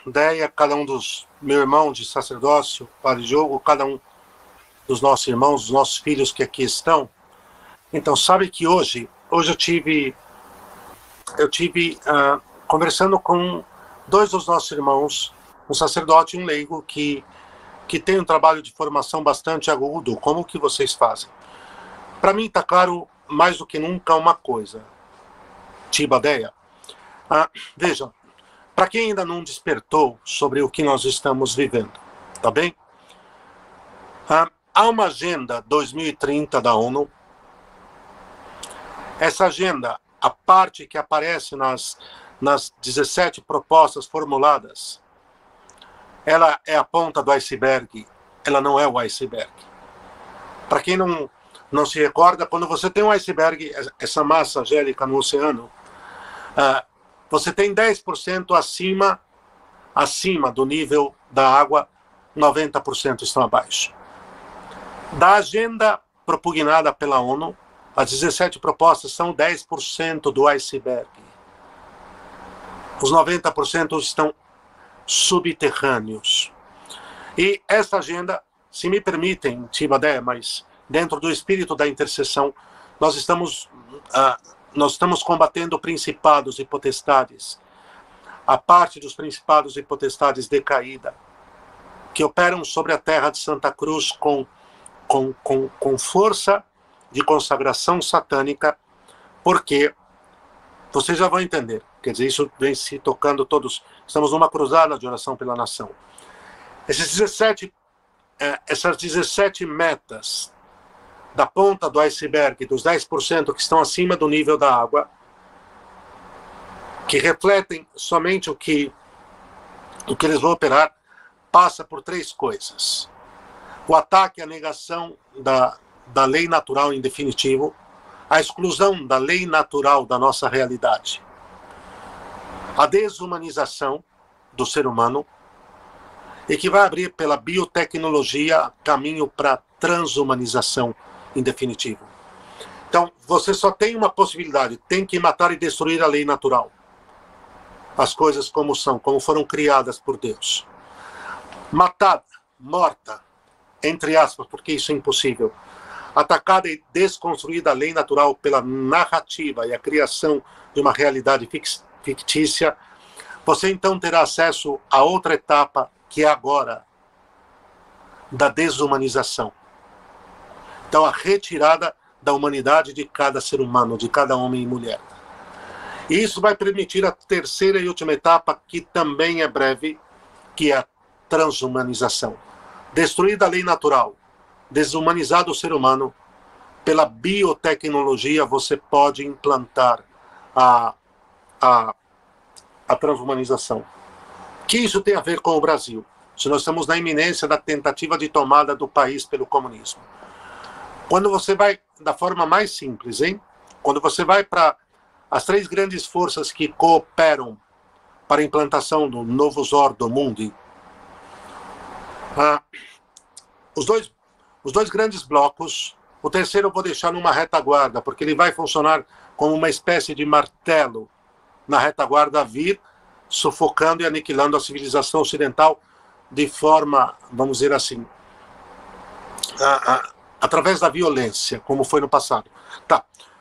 Deia, cada um dos meu irmão de sacerdócio, Padre Diogo, cada um dos nossos irmãos, dos nossos filhos que aqui estão. Então, sabe que hoje eu tive conversando com dois dos nossos irmãos, um sacerdote e um leigo que tem um trabalho de formação bastante agudo. Como que vocês fazem? Para mim está claro mais do que nunca uma coisa, Tiba, Deia. Vejam, para quem ainda não despertou sobre o que nós estamos vivendo, tá bem? Há uma agenda 2030 da ONU. Essa agenda, a parte que aparece nas 17 propostas formuladas, ela é a ponta do iceberg, ela não é o iceberg. Para quem não se recorda, quando você tem um iceberg, essa massa gélica no oceano, você tem 10% acima do nível da água, 90% estão abaixo. Da agenda propugnada pela ONU, as 17 propostas são 10% do iceberg. Os 90% estão subterrâneos. E essa agenda, se me permitem, Tibadé, mas dentro do espírito da intercessão, nós estamos combatendo principados e potestades, a parte dos principados e potestades decaída, que operam sobre a terra de Santa Cruz com força de consagração satânica, porque vocês já vão entender, quer dizer, isso vem se tocando todos, estamos numa cruzada de oração pela nação. Essas 17 metas da ponta do iceberg, dos 10% que estão acima do nível da água, que refletem somente o que eles vão operar, passa por 3 coisas. O ataque à negação da lei natural em definitivo, a exclusão da lei natural da nossa realidade, a desumanização do ser humano, e que vai abrir pela biotecnologia caminho para transhumanização em definitivo. Então, você só tem uma possibilidade, tem que matar e destruir a lei natural. As coisas como são, como foram criadas por Deus. Matada, morta, entre aspas, porque isso é impossível. Atacada e desconstruída a lei natural pela narrativa e a criação de uma realidade fictícia, você então terá acesso a outra etapa, que é agora, da desumanização. Então, a retirada da humanidade de cada ser humano, de cada homem e mulher. E isso vai permitir a terceira e última etapa, que também é breve, que é a transhumanização. Destruída a lei natural, desumanizado o ser humano, pela biotecnologia você pode implantar a transhumanização. Que isso tem a ver com o Brasil? Se nós estamos na iminência da tentativa de tomada do país pelo comunismo. Quando você vai, da forma mais simples, quando você vai para as 3 grandes forças que cooperam para a implantação do Novus Ordo Mundi, os dois grandes blocos, o terceiro eu vou deixar numa retaguarda, porque ele vai funcionar como uma espécie de martelo na retaguarda, vir sufocando e aniquilando a civilização ocidental de forma, vamos dizer assim, através da violência, como foi no passado. Tá.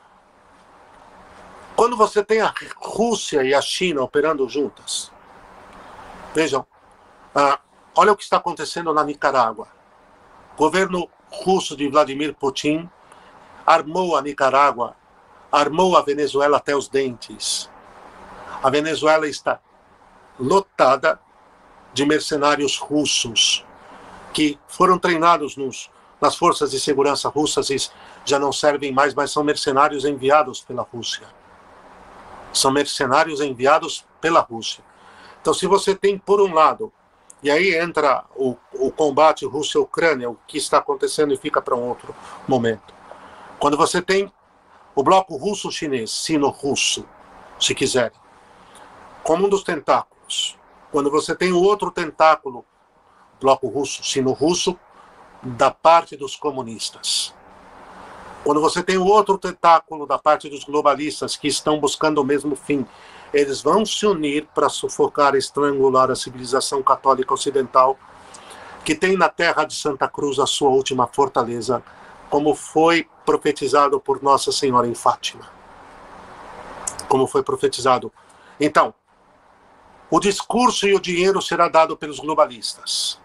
Quando você tem a Rússia e a China operando juntas, vejam, olha o que está acontecendo na Nicarágua. O governo russo de Vladimir Putin armou a Nicarágua, armou a Venezuela até os dentes. A Venezuela está lotada de mercenários russos que foram treinados nas forças de segurança russas e já não servem mais, mas são mercenários enviados pela Rússia. São mercenários enviados pela Rússia. Então, se você tem, por um lado, e aí entra o combate Rússia-Ucrânia, o que está acontecendo e fica para um outro momento. Quando você tem o bloco russo-chinês, sino-russo, se quiserem, como um dos tentáculos. Quando você tem o outro tentáculo, bloco russo, sino-russo, da parte dos comunistas. Quando você tem o outro tentáculo da parte dos globalistas que estão buscando o mesmo fim, eles vão se unir para sufocar e estrangular a civilização católica ocidental, que tem na terra de Santa Cruz a sua última fortaleza, como foi profetizado por Nossa Senhora em Fátima. Como foi profetizado. Então, o discurso e o dinheiro será dado pelos globalistas.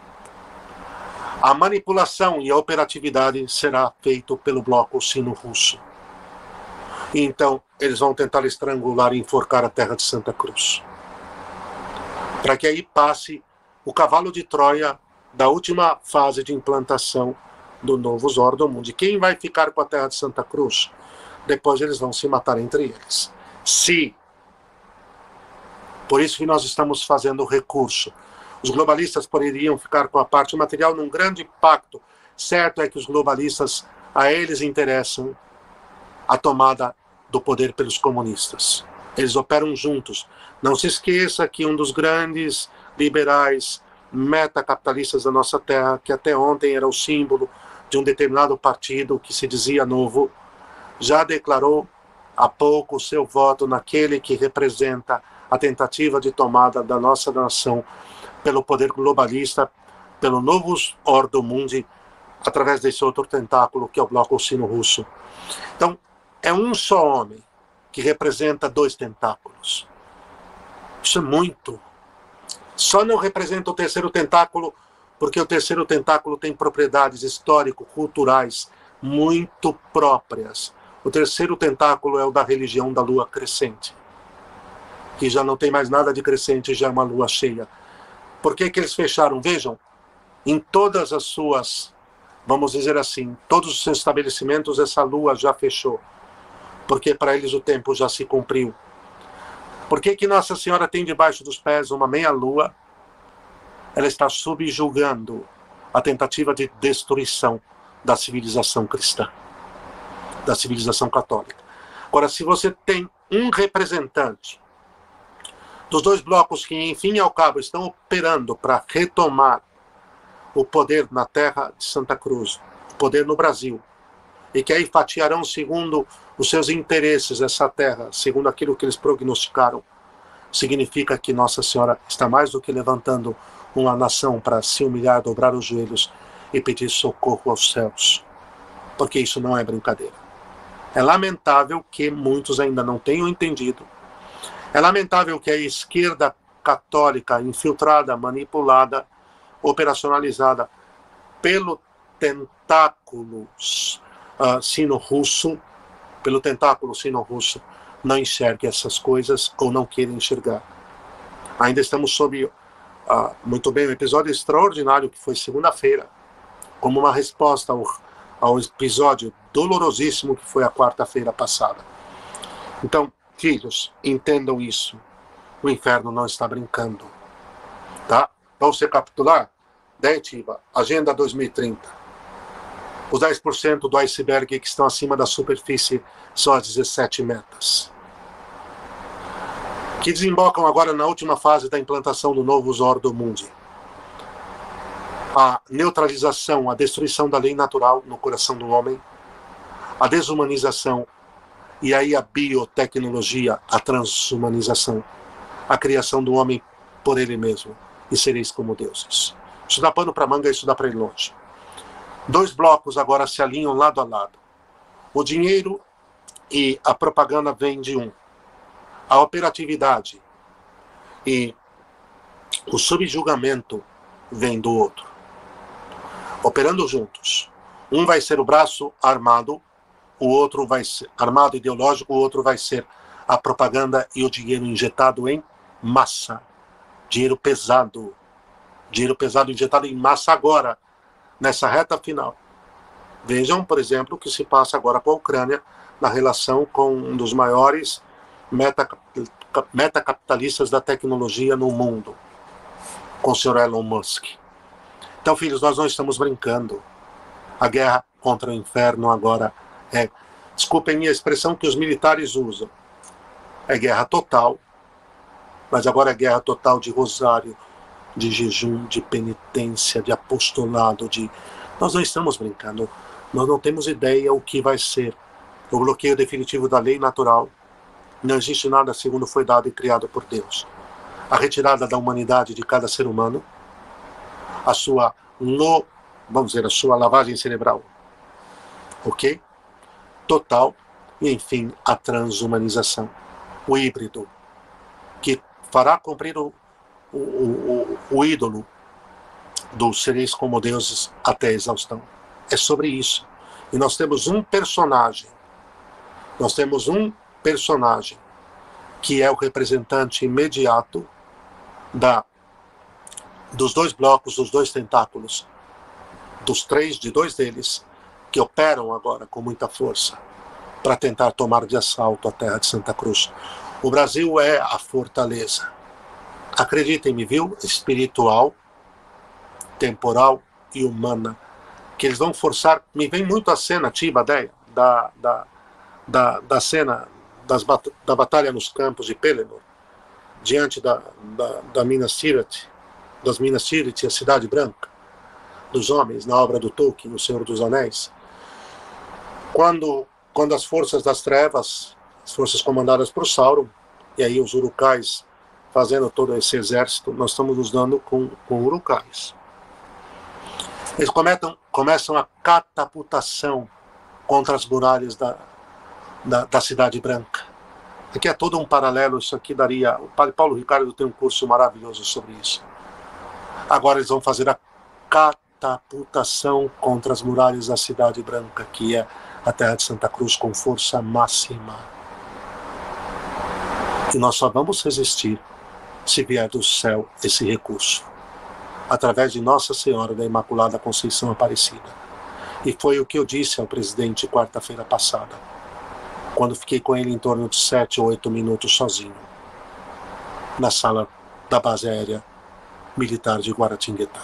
A manipulação e a operatividade será feito pelo bloco sino-russo. Então, eles vão tentar estrangular e enforcar a terra de Santa Cruz. Para que aí passe o cavalo de Troia da última fase de implantação do novo Ordo Mundi. Quem vai ficar com a terra de Santa Cruz? Depois eles vão se matar entre eles. Se. Por isso que nós estamos fazendo o recurso. Os globalistas poderiam ficar com a parte material num grande pacto. Certo é que os globalistas, a eles interessam a tomada do poder pelos comunistas. Eles operam juntos. Não se esqueça que um dos grandes liberais metacapitalistas da nossa terra, que até ontem era o símbolo de um determinado partido que se dizia novo, já declarou há pouco o seu voto naquele que representa a tentativa de tomada da nossa nação pelo poder globalista, pelo novo Ordo Mundi, através desse outro tentáculo que é o bloco sino-russo. Então, é um só homem que representa dois tentáculos. Isso é muito. Só não representa o terceiro tentáculo porque o terceiro tentáculo tem propriedades histórico-culturais muito próprias. O terceiro tentáculo é o da religião da lua crescente, que já não tem mais nada de crescente, já é uma lua cheia. Por que que eles fecharam? Vejam, em todas as suas, vamos dizer assim, todos os seus estabelecimentos, essa lua já fechou. Porque para eles o tempo já se cumpriu. Por que que Nossa Senhora tem debaixo dos pés uma meia-lua? Ela está subjugando a tentativa de destruição da civilização cristã, da civilização católica. Agora, se você tem um representante dos dois blocos que, enfim e ao cabo, estão operando para retomar o poder na terra de Santa Cruz, o poder no Brasil, e que aí fatiarão segundo os seus interesses essa terra, segundo aquilo que eles prognosticaram, significa que Nossa Senhora está mais do que levantando uma nação para se humilhar, dobrar os joelhos e pedir socorro aos céus, porque isso não é brincadeira. É lamentável que muitos ainda não tenham entendido. É lamentável que a esquerda católica infiltrada, manipulada, operacionalizada pelo tentáculo sino-russo, não enxergue essas coisas ou não queira enxergar. Ainda estamos sob, muito bem, um episódio extraordinário que foi segunda-feira, como uma resposta ao episódio dolorosíssimo que foi a quarta-feira passada. Então, filhos, entendam isso. O inferno não está brincando. Tá? Vamos recapitular? Dativa, Agenda 2030. Os 10% do iceberg que estão acima da superfície são as 17 metas. Que desembocam agora na última fase da implantação do novo Ordo Mundi. A neutralização, a destruição da lei natural no coração do homem, a desumanização, e aí a biotecnologia, a transhumanização, a criação do homem por ele mesmo, e sereis como deuses. Isso dá pano para manga, isso dá para ir longe. Dois blocos agora se alinham lado a lado. O dinheiro e a propaganda vêm de um. A operatividade e o subjugamento vêm do outro. Operando juntos. Um vai ser o braço armado, o outro vai ser armado ideológico, o outro vai ser a propaganda e o dinheiro injetado em massa. Dinheiro pesado injetado em massa agora, nessa reta final. Vejam, por exemplo, o que se passa agora com a Ucrânia na relação com um dos maiores metacapitalistas da tecnologia no mundo, com o Sr. Elon Musk. Então, filhos, nós não estamos brincando. A guerra contra o inferno agora é, desculpem minha expressão que os militares usam, é guerra total, mas agora é guerra total de rosário, de jejum, de penitência, de apostolado, nós não estamos brincando. Nós não temos ideia o que vai ser o bloqueio definitivo da lei natural. Não existe nada segundo foi dado e criado por Deus. A retirada da humanidade de cada ser humano, a sua a sua lavagem cerebral, ok? Total, e enfim, a transhumanização, o híbrido, que fará cumprir o ídolo dos seres como deuses até a exaustão. É sobre isso. E nós temos um personagem que é o representante imediato dos dois blocos, dos dois tentáculos, de dois deles, que operam agora com muita força para tentar tomar de assalto a terra de Santa Cruz. O Brasil é a fortaleza. Acreditem-me, viu? Espiritual, temporal e humana. Que eles vão forçar. Me vem muito a cena, Tiba, da cena da batalha nos campos de Pelennor, diante da Minas Tirith, das Minas Tirith, a Cidade Branca, dos homens, na obra do Tolkien, O Senhor dos Anéis. Quando as forças das trevas, as forças comandadas por Sauron, e aí os Urukais fazendo todo esse exército, nós estamos nos dando com Urukais. Eles começam a catapultação contra as muralhas da Cidade Branca. Aqui é todo um paralelo, isso aqui daria... O padre Paulo Ricardo tem um curso maravilhoso sobre isso. Agora eles vão fazer a catapultação contra as muralhas da Cidade Branca, que é a terra de Santa Cruz, com força máxima. E nós só vamos resistir se vier do céu esse recurso, através de Nossa Senhora da Imaculada Conceição Aparecida. E foi o que eu disse ao presidente quarta-feira passada, quando fiquei com ele em torno de 7 ou 8 minutos sozinho, na sala da base aérea militar de Guaratinguetá.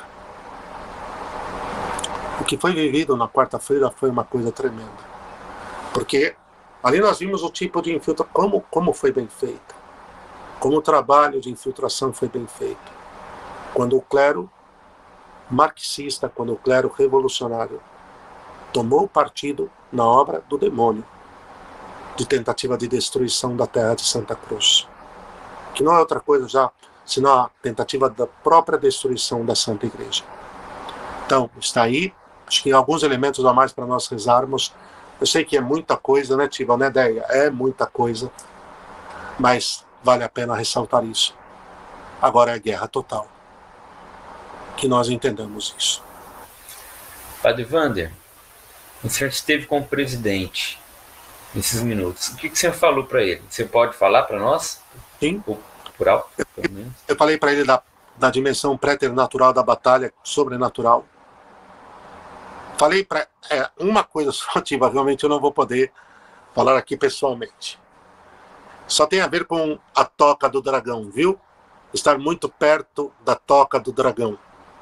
O que foi vivido na quarta-feira foi uma coisa tremenda, porque ali nós vimos o tipo de infiltração, como foi bem feita, como o trabalho de infiltração foi bem feito. Quando o clero marxista, quando o clero revolucionário tomou partido na obra do demônio, de tentativa de destruição da terra de Santa Cruz, que não é outra coisa já, senão a tentativa da própria destruição da Santa Igreja. Então, está aí, acho que alguns elementos a mais para nós rezarmos. Eu sei que é muita coisa, né, Tiba, né, Deia? É muita coisa, mas vale a pena ressaltar isso. Agora é guerra total. Que nós entendamos isso. Padre Wander, o senhor esteve como presidente nesses minutos. O que o senhor falou para ele? Você pode falar para nós? Sim. Por alto, eu falei para ele da dimensão preternatural da batalha sobrenatural. Falei para uma coisa só, Tiba, realmente eu não vou poder falar aqui pessoalmente. Só tem a ver com a toca do dragão, viu? Estar muito perto da toca do dragão.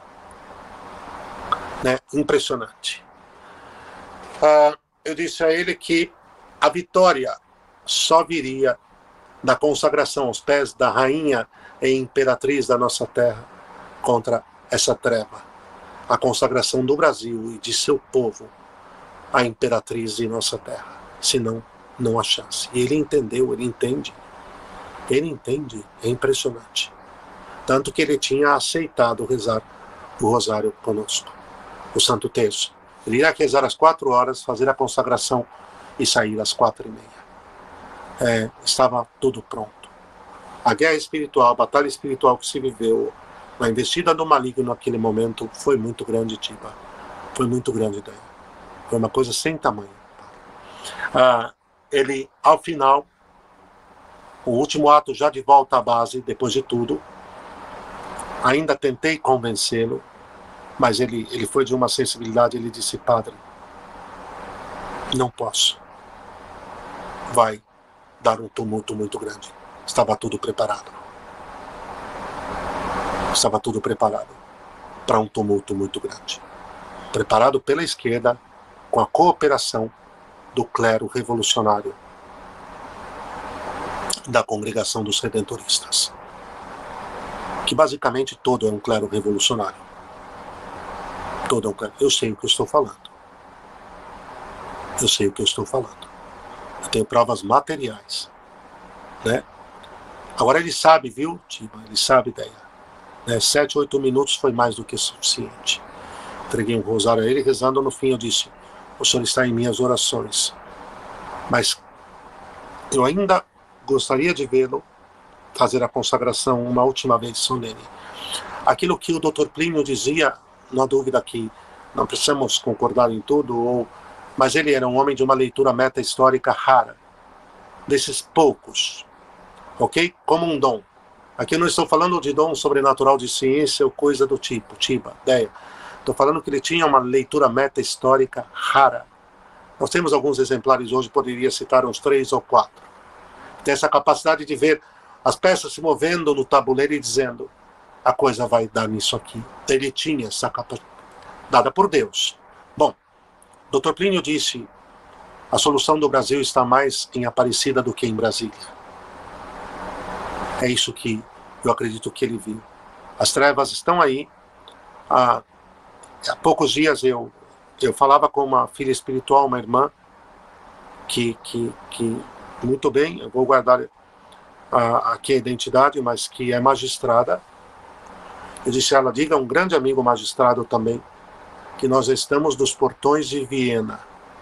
Né? Impressionante. Eu disse a ele que a vitória só viria da consagração aos pés da rainha e imperatriz da nossa terra contra essa treva. A consagração do Brasil e de seu povo à imperatriz de nossa terra. Senão, não há chance. E ele entendeu, ele entende. Ele entende, é impressionante. Tanto que ele tinha aceitado rezar o rosário conosco, o Santo Terço. Ele irá rezar às 4 horas, fazer a consagração e sair às 4h30. Estava tudo pronto. A guerra espiritual, a batalha espiritual que se viveu, a investida do maligno naquele momento foi muito grande, Tiba. Foi muito grande daí. Foi uma coisa sem tamanho. Ele, ao final, o último ato já de volta à base, depois de tudo, ainda tentei convencê-lo, mas ele foi de uma sensibilidade, ele disse: padre, não posso. Vai dar um tumulto muito grande. Estava tudo preparado. Estava tudo preparado para um tumulto muito grande. Preparado pela esquerda, com a cooperação do clero revolucionário da Congregação dos Redentoristas, que basicamente todo é um clero revolucionário. Todo é um clero. Eu sei o que eu estou falando. Eu sei o que eu estou falando. Eu tenho provas materiais, né? Agora ele sabe, viu, Tiba? Ele sabe, ideia. Né? 7, 8 minutos foi mais do que suficiente. Entreguei um rosário a ele, rezando. No fim eu disse: o senhor está em minhas orações, mas eu ainda gostaria de vê-lo fazer a consagração uma última vez solene. Aquilo que o Dr. Plínio dizia, não há dúvida que não precisamos concordar em tudo, mas ele era um homem de uma leitura meta-histórica rara, desses poucos, ok? Como um dom. Aqui eu não estou falando de dom sobrenatural de ciência ou coisa do tipo, Tiba, ideia. Estou falando que ele tinha uma leitura meta-histórica rara. Nós temos alguns exemplares hoje, poderia citar uns 3 ou 4. Tem essa capacidade de ver as peças se movendo no tabuleiro e dizendo: a coisa vai dar nisso aqui. Ele tinha essa capacidade, dada por Deus. Bom, Dr. Plínio disse: a solução do Brasil está mais em Aparecida do que em Brasília. É isso que eu acredito que ele viu. As trevas estão aí. Há poucos dias eu falava com uma filha espiritual, uma irmã, que muito bem, eu vou guardar aqui a identidade, mas que é magistrada. Eu disse a ela: diga a um grande amigo magistrado também, que nós estamos nos portões de Viena.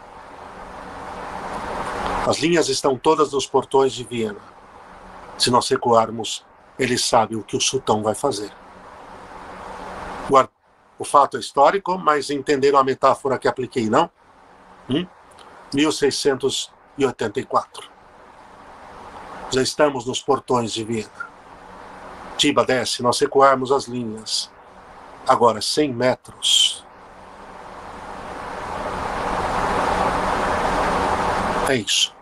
As linhas estão todas nos portões de Viena. Se nós recuarmos, ele sabe o que o sultão vai fazer. O fato é histórico, mas entenderam a metáfora que apliquei, não? 1684. Já estamos nos portões de Viena. Tiba, desce, nós recuarmos as linhas. Agora, 100 metros. É isso.